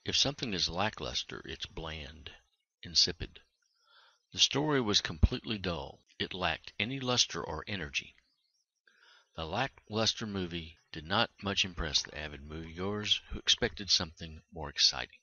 If something is lackluster, it's bland, insipid. The story was completely dull. It lacked any luster or energy. The lackluster movie did not much impress the avid moviegoers who expected something more exciting.